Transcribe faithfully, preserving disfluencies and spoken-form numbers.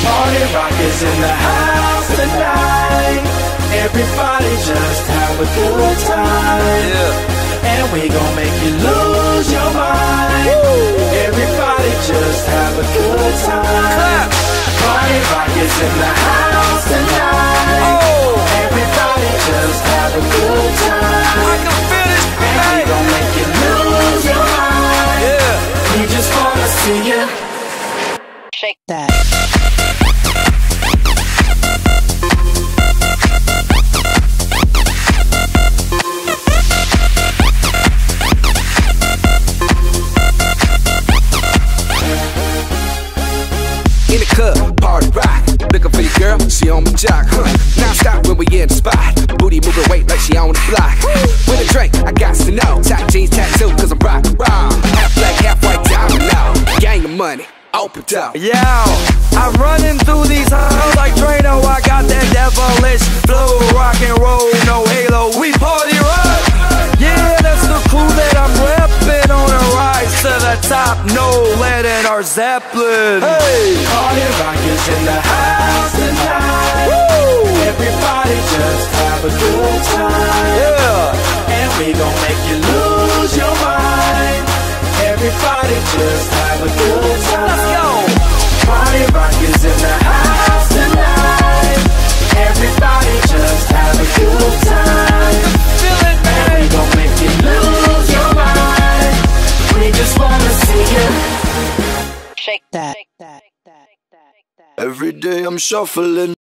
Party rock is in the house tonight. Everybody just have a good time. Yeah. And we gon' make you lose your mind. Woo. Everybody just have a good time. Clap. Party rock is in the house tonight. Oh. Everybody just have a good time. I can feel it. And we gon' make you lose your mind. Yeah. We just wanna see you shake that. In the club, party rock. Looking for your girl, she on my jock, huh? Now stop when we in the spot. Booty moving weight like she on the block. With a drink, I got to know. Tight jeans tattoo, cause I'm rock, rock. Half black, half white, diamond now. Gang of money, open up. Yeah, I'm running through these halls like Drano. I got that devilish flow, rock and roll, no halo. We party rock. Yeah, that's the crew that I'm reppin' on a rise to the top. No lead in our Zeppelin. Hey, party rock is in the house tonight. Woo! Everybody just have a good time. Yeah, and we gon' make you lose your mind. Everybody just have a good time. Let's go. Party rock is in the house tonight. Everybody just have a good time. Feel it, man. And we gon' make you lose your mind. We just wanna see you shake that. Every day I'm shuffling.